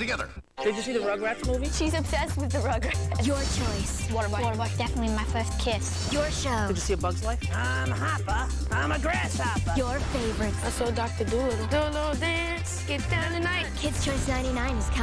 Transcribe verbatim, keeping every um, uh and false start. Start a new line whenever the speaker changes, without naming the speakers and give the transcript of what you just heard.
together.
Did you see the Rugrats movie?
She's obsessed with the Rugrats.
Your choice.
Waterboy. Waterboy. Definitely my first kiss.
Your show.
Did you see A Bug's Life?
I'm a hopper. I'm a grasshopper.
Your favorites.
I saw Doctor Doolittle. Do a little dance. Get down tonight.
Kids Choice ninety-nine is coming.